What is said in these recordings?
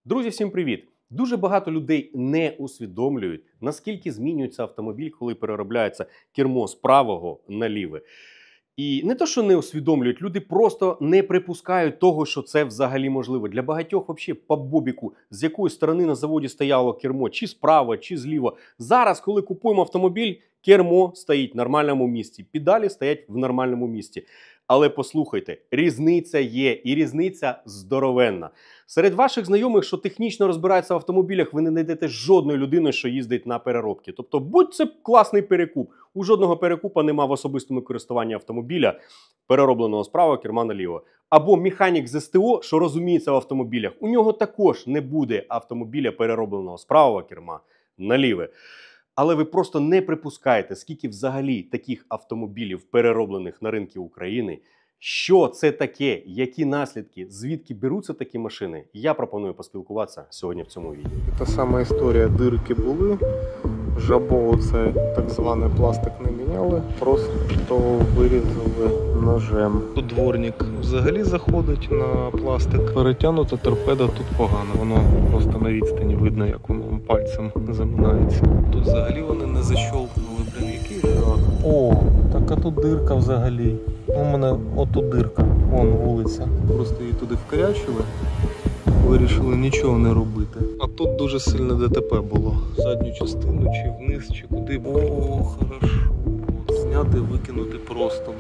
Друзі, всім привіт! Дуже багато людей не усвідомлюють, наскільки змінюється автомобіль, коли переробляється кермо з правого на ліве. І не то, що не усвідомлюють, люди просто не припускають того, що це взагалі можливо. Для багатьох взагалі по бобіку, з якої сторони на заводі стояло кермо, чи справа, чи зліва. Зараз, коли купуємо автомобіль, кермо стоїть в нормальному місці, педалі стоять в нормальному місці. Але послухайте, різниця є, і різниця здоровенна. Серед ваших знайомих, що технічно розбираються в автомобілях, ви не знайдете жодної людини, що їздить на переробки. Тобто, будь це класний перекуп. У жодного перекупа нема в особистому користуванні автомобіля, переробленого справа, керма наліво. Або механік з СТО, що розуміється в автомобілях, у нього також не буде автомобіля, переробленого справа, керма наліве. Але ви просто не припускаєте, скільки взагалі таких автомобілів, перероблених на ринку України, що це таке, які наслідки, звідки беруться такі машини, я пропоную поспілкуватися сьогодні в цьому відео. Та сама історія, дирки були, жабо, це так званий пластик не міняли, просто вирізали ножем. Тут дворник взагалі заходить на пластик, перетягнута торпеда тут погано, воно просто на відстані видно, як воно пальцем заминається. Тут взагалі вони не защолкнули, блин, який жах. О, так а тут дирка взагалі. У мене отут дирка, вон вулиця. Просто її туди вкорячили. Вирішили нічого не робити. А тут дуже сильне ДТП було. Задню частину чи вниз, чи куди. О, хорошо. Зняти, викинути просто.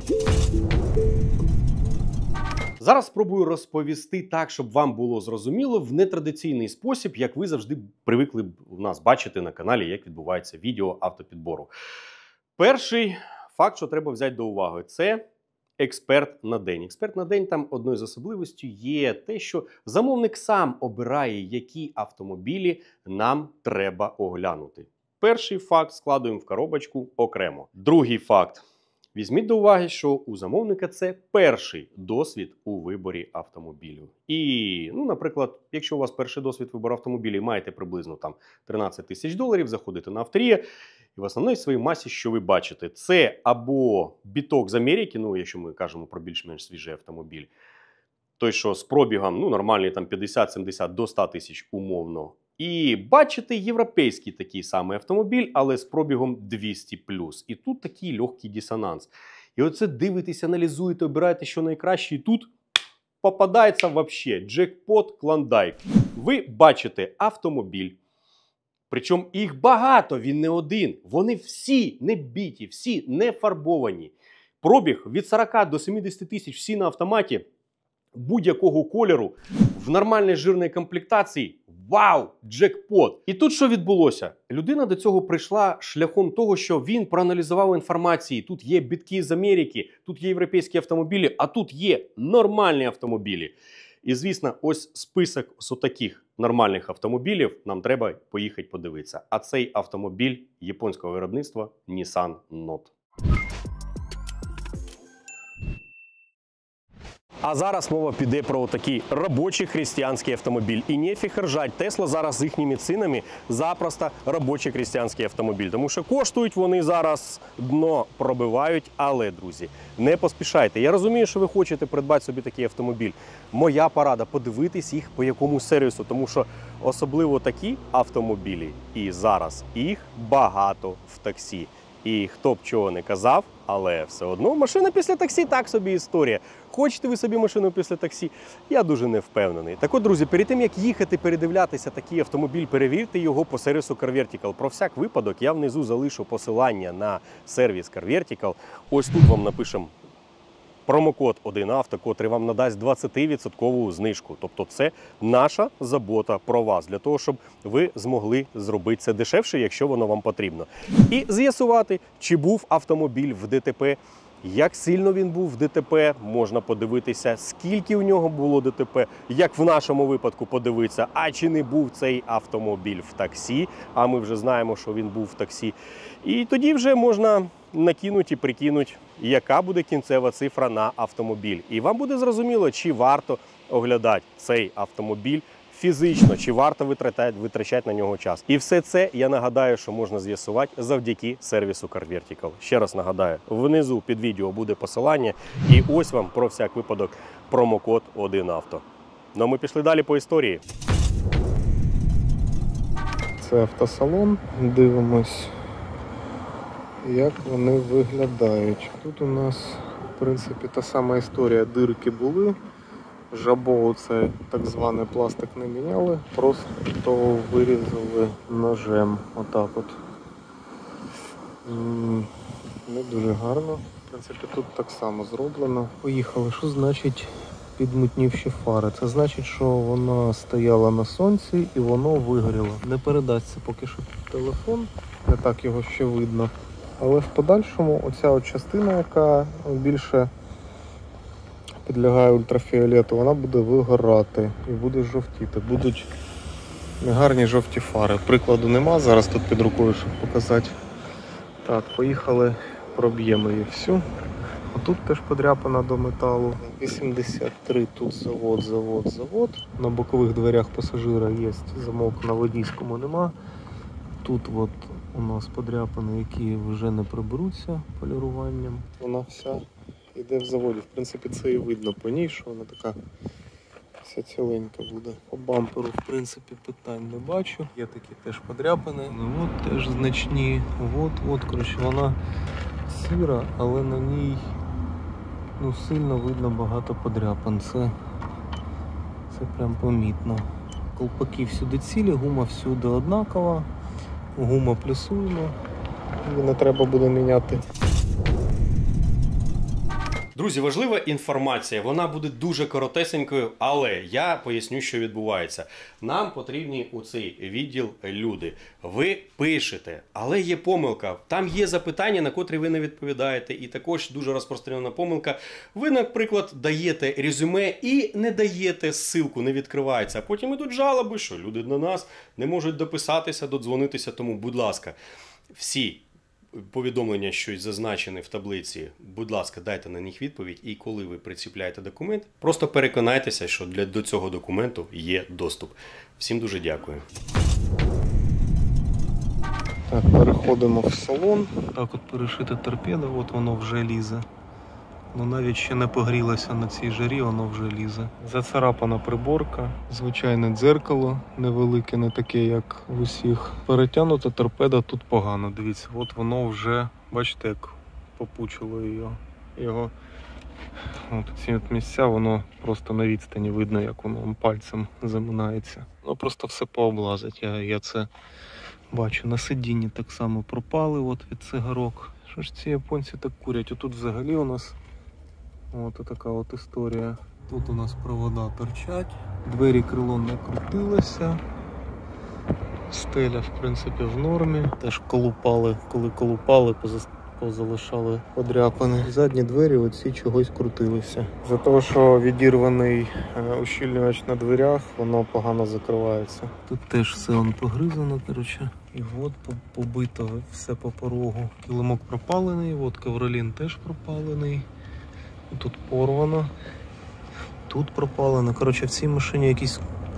Зараз спробую розповісти так, щоб вам було зрозуміло, в нетрадиційний спосіб, як ви завжди привикли у нас бачити на каналі, як відбувається відео автопідбору. Перший факт, що треба взяти до уваги, це експерт на день. Експерт на день, там одною з особливостей є те, що замовник сам обирає, які автомобілі нам треба оглянути. Перший факт складуємо в коробочку окремо. Другий факт. Візьміть до уваги, що у замовника це перший досвід у виборі автомобілю. І, наприклад, якщо у вас перший досвід вибору автомобілів, маєте приблизно там 13 тисяч доларів, заходите на Авторія, і в основній своїй масі, що ви бачите, це або біток з Америки, якщо ми кажемо про більш-менш свіжий автомобіль, той, що з пробігом, нормальний там 50-70 до 100 тисяч умовно. І бачите європейський такий самий автомобіль, але з пробігом 200+. І тут такий легкий дисонанс. І оце дивитесь, аналізуєте, обираєте, що найкраще, і тут попадається взагалі джекпот клондайк. Ви бачите автомобіль, причому їх багато, він не один. Вони всі не біті, всі не фарбовані. Пробіг від 40 до 70 тисяч, всі на автоматі, будь-якого кольору, в нормальній жирній комплектації. Вау! Джекпот! І тут що відбулося? Людина до цього прийшла шляхом того, що він проаналізував інформацію. Тут є бітки з Америки, тут є європейські автомобілі, а тут є нормальні автомобілі. І, звісно, ось список з таких нормальних автомобілів нам треба поїхати подивитися. А цей автомобіль японського виробництва Nissan Note. А зараз мова піде про такий робочий християнський автомобіль. І нефіг ржать, Тесла зараз з їхніми цінами запросто робочий християнський автомобіль. Тому що коштують вони зараз, дно пробивають. Але, друзі, не поспішайте. Я розумію, що ви хочете придбати собі такий автомобіль. Моя порада – подивитись їх по якомусь сервісу. Тому що особливо такі автомобілі, і зараз їх багато в таксі. І хто б чого не казав, але все одно машина після таксі так собі історія. Хочете ви собі машину після таксі? Я дуже не впевнений. Так от, друзі, перед тим, як їхати передивлятися такий автомобіль, перевірте його по сервісу CarVertical. Про всяк випадок я внизу залишу посилання на сервіс CarVertical. Ось тут вам напишемо промокод 1авто, котрий вам надасть 20% знижку. Тобто це наша забота про вас, для того, щоб ви змогли зробити це дешевше, якщо воно вам потрібно. І з'ясувати, чи був автомобіль в ДТП, як сильно він був в ДТП, можна подивитися, скільки у нього було ДТП, як в нашому випадку подивитися, а чи не був цей автомобіль в таксі, а ми вже знаємо, що він був в таксі. І тоді вже можна накинуть і прикинуть, яка буде кінцева цифра на автомобіль. І вам буде зрозуміло, чи варто оглядати цей автомобіль фізично, чи варто витрачати на нього час. І все це, я нагадаю, що можна з'ясувати завдяки сервісу CarVertical. Ще раз нагадаю, внизу під відео буде посилання, і ось вам про всяк випадок промокод 1авто. Ну а ми пішли далі по історії. Це автосалон. Дивимось, як вони виглядають. Тут у нас, в принципі, та сама історія. Дирки були. Жабо, це так званий пластик, не міняли, просто вирізали ножем. Отак от. Не дуже гарно. В принципі, тут так само зроблено. Поїхали. Що значить підмутнівші фари? Це значить, що вона стояла на сонці і воно вигоріло. Не передасться поки що телефон, не так його ще видно. Але в подальшому оця от частина, яка більше підлягає ультрафіолету, вона буде вигорати і буде жовтіти. Будуть негарні жовті фари. Прикладу нема, зараз тут під рукою, щоб показати. Так, поїхали, проб'ємо її всю. Тут теж подряпана до металу. 83, тут завод. На бокових дверях пасажира є замок, на водійському нема. Тут от у нас подряпини, які вже не приберуться поліруванням. Вона вся йде в заводі. В принципі, це і видно по ній, що вона така вся ціленька буде. По бамперу, в принципі, питань не бачу. Є такі теж подряпини. Ну, от теж значні. От, коротше, вона сіра, але на ній сильно видно багато подряпин. Це прям помітно. Колпаки всюди цілі, гума всюди однакова. Гума плюсуємо. Її не треба буде міняти. Друзі, важлива інформація, вона буде дуже коротесенькою, але я поясню, що відбувається. Нам потрібні у цей відділ люди. Ви пишете, але є помилка. Там є запитання, на котрі ви не відповідаєте. І також дуже розпространена помилка. Ви, наприклад, даєте резюме і не даєте ссылку, не відкривається. А потім ідуть жалоби, що люди на нас не можуть дописатися, додзвонитися. Тому, будь ласка, всі повідомлення, що зазначені в таблиці, будь ласка, дайте на них відповідь. І коли ви приціпляєте документ, просто переконайтеся, що до цього документу є доступ. Всім дуже дякую. Так, переходимо в салон. Так от перешита торпеда, от воно вже лізе. Ну навіть ще не погрілося на цій жарі, воно вже лізе. Зацарапана приборка, звичайне дзеркало, невелике, не таке, як в усіх. Перетягнута торпеда тут погано, дивіться, от воно вже, бачите, як попучило його. От ці от місця, воно просто на відстані видно, як воно пальцем заминається. Ну просто все пооблазить, я це бачу. На сидінні так само пропали от від цигарок. Що ж ці японці так курять? Отут взагалі у нас от така от історія. Тут у нас провода торчать, двері крило не крутилося, стеля в принципі в нормі. Теж колупали, коли колупали, позалишали подряпини. Задні двері оці чогось крутилися. За того, що відірваний ущільнювач на дверях, воно погано закривається. Тут теж все погризано, коротше. І от побито все по порогу. Килимок пропалений, от ковролін теж пропалений. Тут порвано, тут пропалено. Коротше, в цій машині якийсь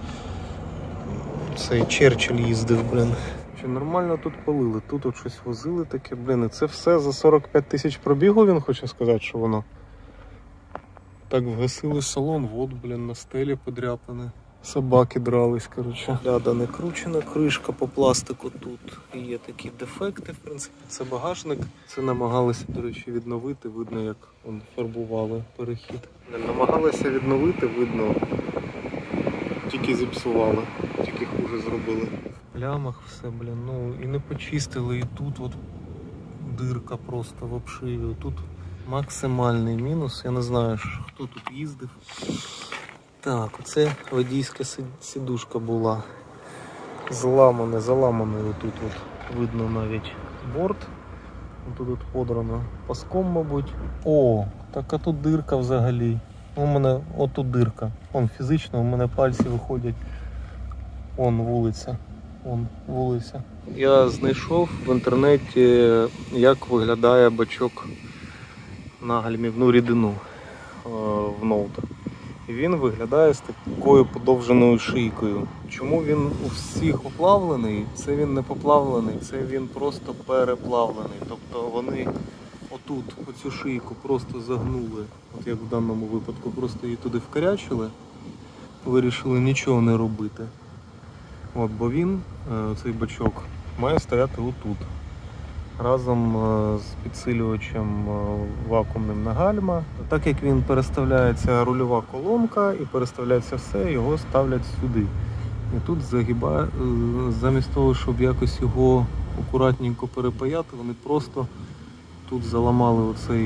цей Черчилль їздив, блін. Нормально тут палили, тут от щось возили таке, блін. І це все за 45 тисяч пробігу, він хоче сказати, що воно. Так вгасили салон, от, блін, на стелі подряпане. Собаки дрались, коротше. Ляда не кручена, кришка по пластику тут. Є такі дефекти, в принципі. Це багажник. Це намагалися, до речі, відновити. Видно, як фарбували перехід. Не намагалися відновити, видно, тільки зіпсували, тільки хуже зробили. В плямах все, блін, ну і не почистили. І тут от дирка просто в обшиві. Тут максимальний мінус. Я не знаю, хто тут їздив. Так, оце водійська сидушка була заламаною тут от видно навіть борт. Тут от подрано паском, мабуть. О, так а тут дирка взагалі. У мене отут дирка. Вон фізично у мене пальці виходять. Вон вулиця. Я знайшов в інтернеті, як виглядає бачок на гальмівну рідину в ноута. Він виглядає з такою подовженою шийкою. Чому він у всіх поплавлений? Це він не поплавлений, це він просто переплавлений. Тобто вони отут, оцю шийку просто загнули, от як в даному випадку, просто її туди вкорячили, вирішили нічого не робити. От, бо він, цей бачок, має стояти отут. Разом з підсилювачем вакуумним на гальма. Так як він переставляється рульова колонка і переставляється все, його ставлять сюди. І тут замість того, щоб якось його акуратненько перепаяти, вони просто тут заламали оцей,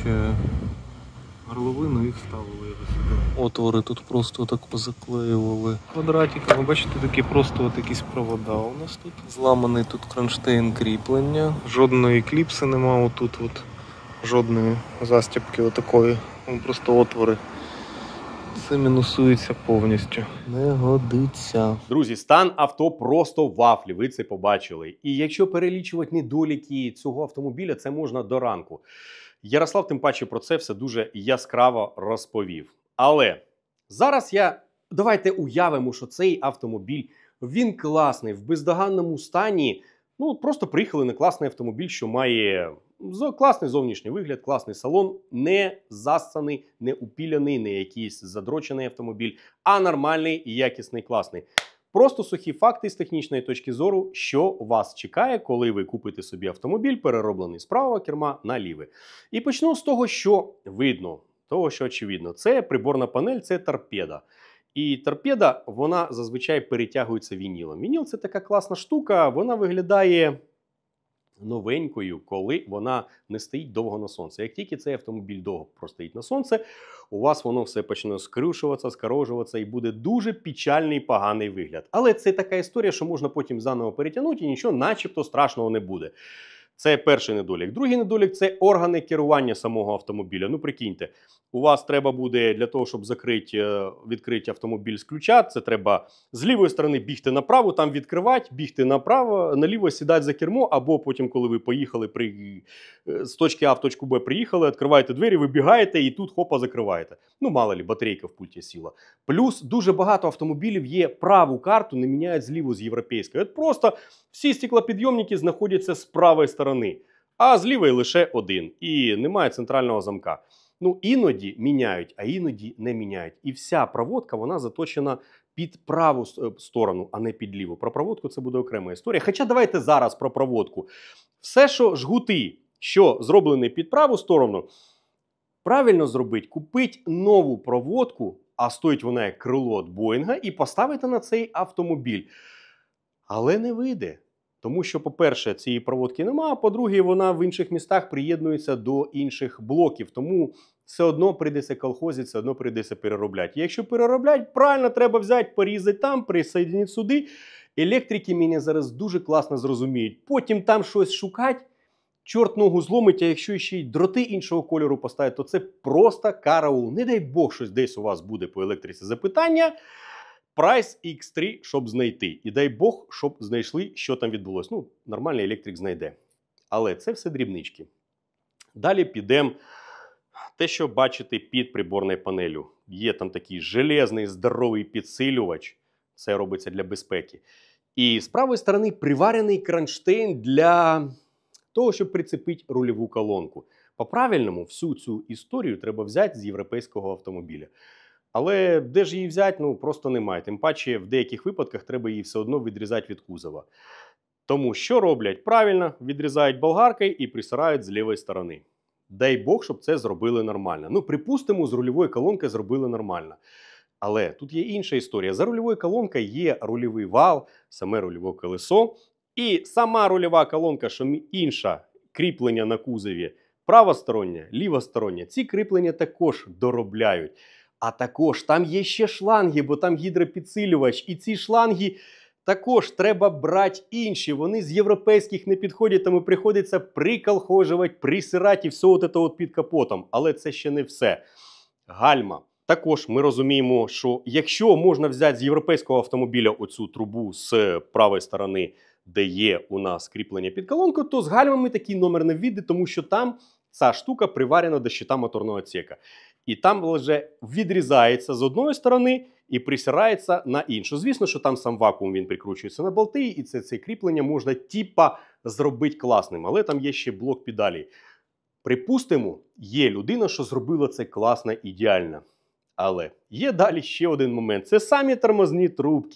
горловину і вставили його сюди. Отвори тут просто так позаклеювали квадратиками. Бачите, такі просто от якісь провода у нас тут. Зламаний тут кронштейн кріплення. Жодної кліпси нема отут, от. Жодної застібки отакої. Просто отвори. Це мінусується повністю. Не годиться. Друзі, стан авто просто вафлі, ви це побачили. І якщо перелічувати недоліки цього автомобіля, це можна до ранку. Ярослав, тим паче, про це все дуже яскраво розповів. Але зараз давайте уявимо, що цей автомобіль, він класний, в бездоганному стані. Ну, просто приїхали на класний автомобіль, що має класний зовнішній вигляд, класний салон, не зассаний, не упіляний, не якийсь задрочений автомобіль, а нормальний і якісний, класний. Просто сухі факти з технічної точки зору, що вас чекає, коли ви купите собі автомобіль, перероблений з правого керма на ліве. І почну з того, що видно, того, що очевидно. Це приборна панель, це торпеда. І торпеда, вона зазвичай перетягується вінілом. Вініл – це така класна штука, вона виглядає новенькою, коли вона не стоїть довго на сонці. Як тільки цей автомобіль довго простоїть на сонце, у вас воно все почне скрушуватися, скорожуватися і буде дуже печальний, поганий вигляд. Але це така історія, що можна потім заново перетягнути і нічого начебто страшного не буде. Це перший недолік. Другий недолік – це органи керування самого автомобіля. Ну, прикиньте, у вас треба буде для того, щоб відкрити автомобіль з ключа, це треба з лівої сторони бігти направо, там відкривати, бігти направо, наліво сідати за кермо, або потім, коли ви поїхали з точки А в точку Б приїхали, відкриваєте двері, вибігаєте і тут хопа закриваєте. Ну, мало ли, батарейка в пульті сіла. Плюс дуже багато автомобілів є праву карту, не міняють з ліву з європейської. От просто всі стеклопідйомники знаходяться з правої сторони, а з лівої лише один. І немає центрального замка. Ну, іноді міняють, а іноді не міняють. І вся проводка, вона заточена під праву сторону, а не під ліву. Про проводку це буде окрема історія. Хоча давайте зараз про проводку. Все, що жгути, що зроблені під праву сторону, правильно зробити, купити нову проводку, а стоїть вона як крило від Боїнга, і поставити на цей автомобіль. Але не вийде. Тому що, по-перше, цієї проводки немає, а по-друге, вона в інших містах приєднується до інших блоків. Тому все одно прийдеться колхозити, все одно прийдеться переробляти. І якщо переробляти, правильно треба взяти, порізати там, присоединити сюди. Електрики мене зараз дуже класно зрозуміють. Потім там щось шукати, чорт ногу зломить, а якщо ще й дроти іншого кольору поставити, то це просто караул. Не дай Бог, щось десь у вас буде по електриці запитання. Прайс X3, щоб знайти. І дай Бог, щоб знайшли, що там відбулося. Ну, нормальний електрик знайде. Але це все дрібнички. Далі підемо те, що бачите під приборною панелью. Є там такий железний, здоровий підсилювач. Це робиться для безпеки. І з правої сторони приварений кронштейн для того, щоб прицепити рульову колонку. По-правильному, всю цю історію треба взяти з європейського автомобіля. Але де ж її взяти, ну просто немає. Тим паче, в деяких випадках треба її все одно відрізати від кузова. Тому що роблять? Правильно, відрізають болгаркою і присирають з лівої сторони. Дай Бог, щоб це зробили нормально. Ну, припустимо, з рульової колонки зробили нормально. Але тут є інша історія. За рульовою колонкою є рульовий вал, саме рульове колесо. І сама рульова колонка, що інша, кріплення на кузові, правостороння, лівостороння, ці кріплення також доробляють. А також там є ще шланги, бо там гідропідсилювач. І ці шланги також треба брати інші. Вони з європейських не підходять, тому приходиться приколхожувати, присирати і все от під капотом. Але це ще не все. Гальма. Також ми розуміємо, що якщо можна взяти з європейського автомобіля оцю трубу з правої сторони, де є у нас кріплення під колонку, то з гальмами такий номер не ввійде, тому що там ця штука приварена до щита моторного відсека. І там вже відрізається з одної сторони і присирається на іншу. Звісно, що там сам вакуум, він прикручується на болти, і це кріплення можна типа зробити класним. Але там є ще блок педалей. Припустимо, є людина, що зробила це класно, ідеально. Але є далі ще один момент. Це самі тормозні трубки.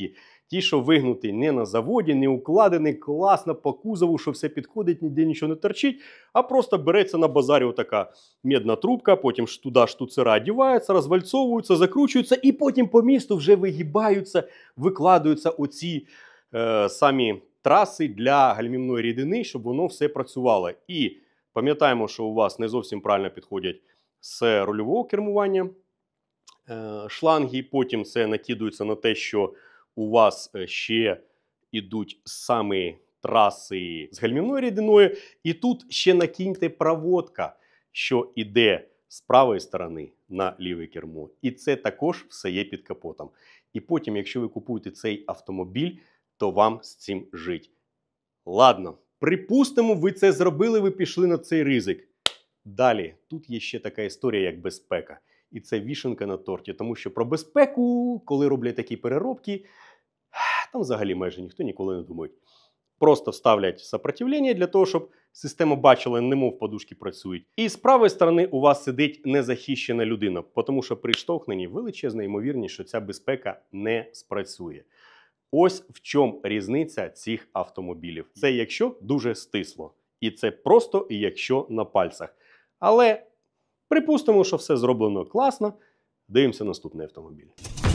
Ті, що вигнуті не на заводі, не укладені, класно по кузову, що все підходить, ніде нічого не торчить, а просто береться на базарі отака медна трубка, потім туди штуцера одіваються, розвальцовуються, закручуються і потім по місту вже вигибаються, викладаються оці самі траси для гальмівної рідини, щоб воно все працювало. І пам'ятаємо, що у вас не зовсім правильно підходять з рульового кермування шланги, потім це накидується на те, що у вас ще йдуть самі траси з гальмівною рідиною, і тут ще накиньте проводка, що йде з правої сторони на ліве кермо. І це також все є під капотом. І потім, якщо ви купуєте цей автомобіль, то вам з цим жить. Ладно, припустимо, ви це зробили, ви пішли на цей ризик. Далі, тут є ще така історія, як безпека. І це вішенка на торті, тому що про безпеку, коли роблять такі переробки, там взагалі майже ніхто ніколи не думає. Просто ставлять сопротивлення для того, щоб система бачила, немов подушки працюють. І з правої сторони у вас сидить незахищена людина, тому що при штовхненні величезна ймовірність, що ця безпека не спрацює. Ось в чому різниця цих автомобілів. Це якщо дуже стисло. І це просто якщо на пальцях. Але припустимо, що все зроблено класно. Дивимося наступний автомобіль.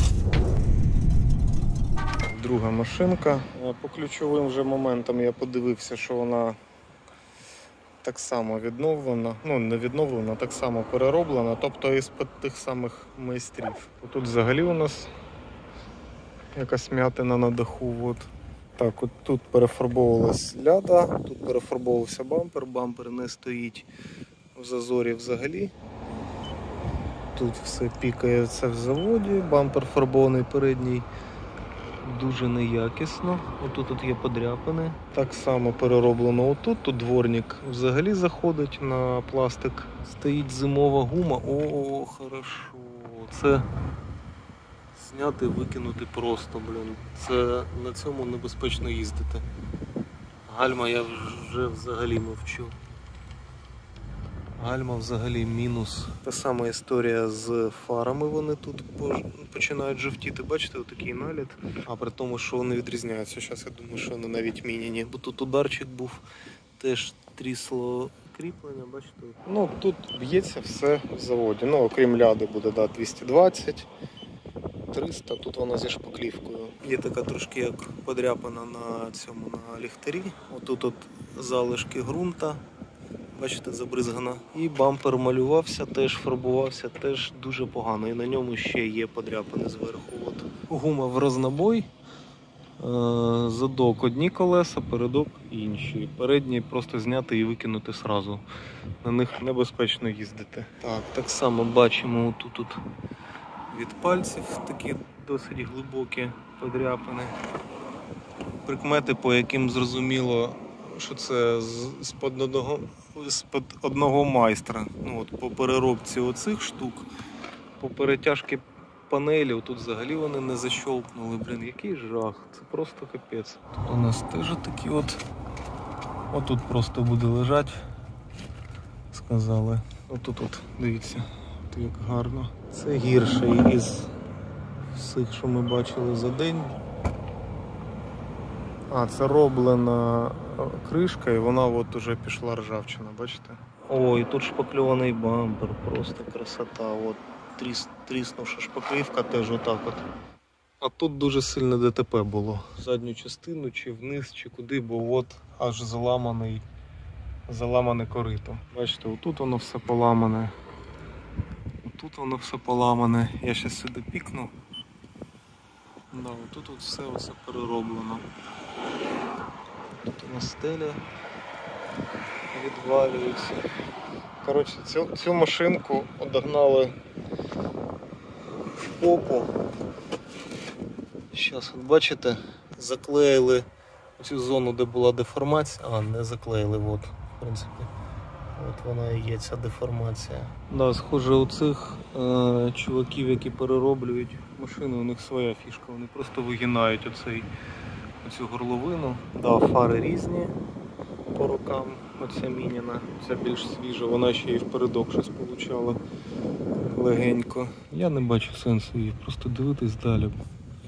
Друга машинка. По ключовим вже моментам я подивився, що вона так само відновлена. Ну, не відновлена, так само перероблена. Тобто із-під тих самих майстрів. Тут взагалі у нас якась м'ятина на даху. От. Так, от тут перефарбовувалась ляда, тут перефарбовувався бампер. Бампер не стоїть в зазорі взагалі. Тут все пікає, це в заводі. Бампер фарбований передній. Дуже неякісно. Отут є подряпини. Так само перероблено отут. Тут дворник взагалі заходить на пластик. Стоїть зимова гума. О, хорошо. Це зняти, викинути просто, блін. Це на цьому небезпечно їздити. Гальма я вже взагалі мовчу. Гальма взагалі мінус. Та сама історія з фарами, вони тут починають жовтіти. Бачите, отакий наліт. А при тому, що вони відрізняються. Зараз я думаю, що вони навіть міняні. Бо тут ударчик був, теж трісло кріплення, бачите. Ну, тут б'ється все в заводі. Ну, окрім ляди буде, да, 220, 300, тут вона зі шпаклівкою. Є така трошки як подряпана на цьому, на ліхтарі. Отут от залишки ґрунта. Бачите, забризгана. І бампер малювався, теж фарбувався, теж дуже погано. І на ньому ще є подряпини зверху. От. Гума в рознобой. Задок одні колеса, передок інші. Передні просто зняти і викинути сразу. На них небезпечно їздити. Так само бачимо тут від пальців такі досить глибокі подряпини. Прикмети, по яким зрозуміло, що це з-під одного майстра. Ну, от, по переробці оцих штук, по перетяжці панелі, тут взагалі вони не защолкнули. Блін, який жах, це просто капець. Тут у нас теж такі отут просто буде лежати, сказали. Отут, дивіться, як гарно. Це гірший із всіх, що ми бачили за день. Це роблена кришка, і вона от уже пішла ржавчина, бачите? Ой, тут шпакльований бампер, просто красота. От тріснувша шпаклівка теж отак от. А тут дуже сильне ДТП було. Задню частину, чи вниз, чи куди, бо от аж заламане корито. Бачите, отут воно все поламане. Отут воно все поламане. Я зараз сюди пікну. Да, тут все оце перероблено. Тут у нас стеля відвалюється. Коротше, цю машинку одогнали в попу. Зараз, от бачите, заклеїли цю зону, де була деформація. Не заклеїли, от, в принципі. От вона і є, ця деформація. Да, схоже, у цих чуваків, які перероблюють машини, у них своя фішка. Вони просто вигинають оцю горловину. Да, фари різні по рокам. Оця міняна, ця більш свіжа, вона ще і впередок щось получала легенько. Я не бачу сенсу її, просто дивитись далі.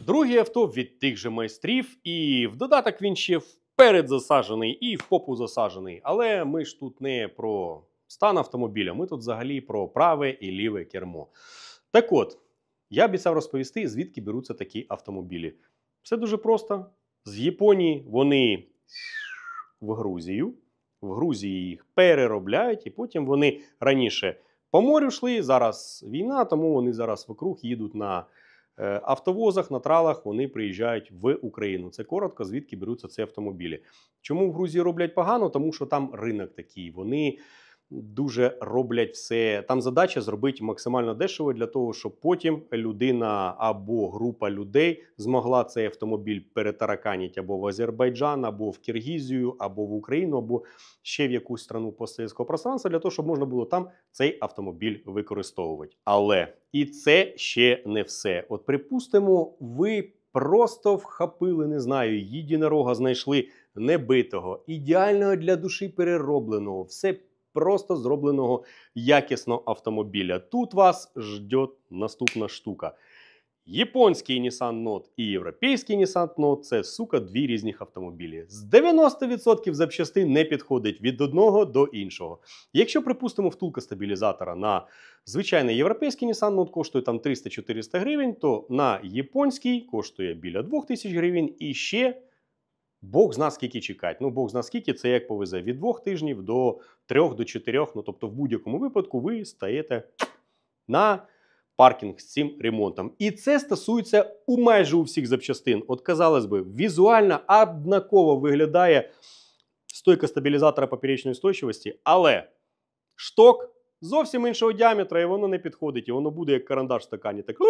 Друге авто від тих же майстрів, і в додаток він ще вперед засаджений і в попу засаджений. Але ми ж тут не про стан автомобіля, ми тут взагалі про праве і ліве кермо. Так от, я обіцяв розповісти, звідки беруться такі автомобілі. Все дуже просто. З Японії вони в Грузію. В Грузії їх переробляють, і потім вони раніше по морю йшли, зараз війна, тому вони зараз вокруг їдуть на автовозах, на тралах, вони приїжджають в Україну. Це коротко, звідки беруться ці автомобілі. Чому в Грузії роблять погано? Тому що там ринок такий, вони дуже роблять все. Там задача зробити максимально дешево для того, щоб потім людина або група людей змогла цей автомобіль перетараканити або в Азербайджан, або в Киргізію, або в Україну, або ще в якусь страну постсовєтського пространства, для того, щоб можна було там цей автомобіль використовувати. Але і це ще не все. От припустимо, ви просто вхопили, не знаю, єдинорога знайшли небитого, ідеального для душі переробленого, все просто зробленого якісного автомобіля. Тут вас ждет наступна штука. Японський Nissan Note і європейський Nissan Note – це, сука, дві різних автомобілі. З 90% запчастин не підходить від одного до іншого. Якщо, припустимо, втулка стабілізатора на звичайний європейський Nissan Note коштує там 300-400 гривень, то на японський коштує біля 2000 гривень і ще Бог зна скільки чекати. Ну, Бог зна скільки, це як повезе. Від 2 тижнів до 3, до 4. Ну, тобто в будь-якому випадку ви стаєте на паркінг з цим ремонтом. І це стосується майже у всіх запчастин. От, казалось би, візуально однаково виглядає стойка стабілізатора поперечної стойчивості, але шток зовсім іншого діаметра, і воно не підходить, і воно буде як карандаш в стакані. Так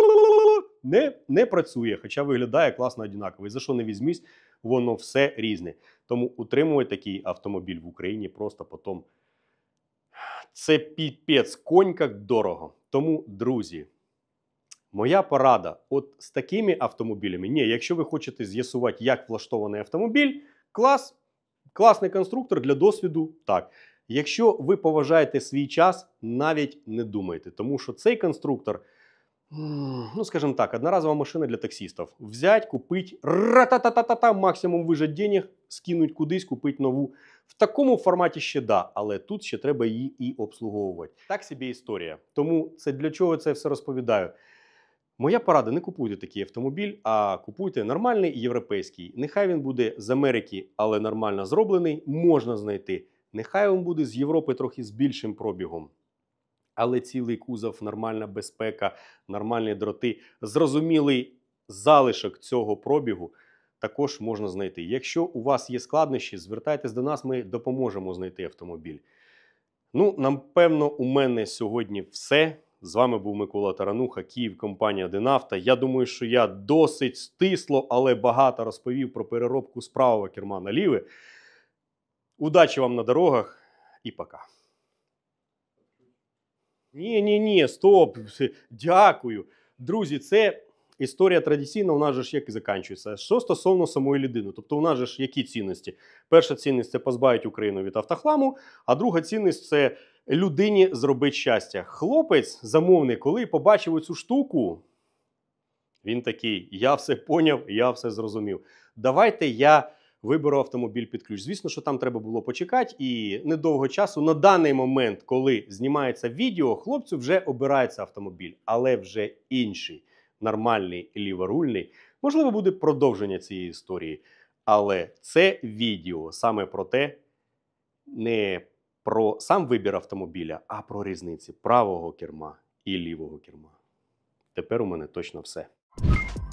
не працює, хоча виглядає класно однаково. І за що не візьмись, воно все різне. Тому утримувати такий автомобіль в Україні просто потім. Це піпець конь як дорого. Тому, друзі, моя порада, от з такими автомобілями, ні, якщо ви хочете з'ясувати, як влаштований автомобіль, класний конструктор для досвіду, так. Якщо ви поважаєте свій час, навіть не думайте, тому що цей конструктор, ну, скажімо так, одноразова машина для таксистів. Взять, купить, ра-та-та-та-та-та, максимум вижать денег, скинуть кудись, купить нову. В такому форматі ще да, але тут ще треба її і обслуговувати. Так собі історія. Тому це для чого це все розповідаю? Моя порада, не купуйте такий автомобіль, а купуйте нормальний європейський. Нехай він буде з Америки, але нормально зроблений, можна знайти. Нехай він буде з Європи трохи з більшим пробігом. Але цілий кузов, нормальна безпека, нормальні дроти, зрозумілий залишок цього пробігу також можна знайти. Якщо у вас є складнощі, звертайтесь до нас, ми допоможемо знайти автомобіль. Ну, напевно, у мене сьогодні все. З вами був Микола Тарануха, Київ, компанія «Динавто». Я думаю, що я досить стисло, але багато розповів про переробку з правого керма на ліве. Удачі вам на дорогах і пока. Ні, стоп, дякую. Друзі, це історія традиційна, у нас же ж як і закінчується. Що стосовно самої людини, тобто у нас же ж які цінності? Перша цінність – це позбавити Україну від автохламу, а друга цінність – це людині зробити щастя. Хлопець, замовник, коли побачив цю штуку, він такий, я все поняв, я все зрозумів. Давайте я виберу автомобіль під ключ. Звісно, що там треба було почекати, і недовго часу, на даний момент, коли знімається відео, хлопцю вже обирається автомобіль, але вже інший, нормальний, ліворульний. Можливо, буде продовження цієї історії, але це відео саме про те, не про сам вибір автомобіля, а про різниці правого керма і лівого керма. Тепер у мене точно все.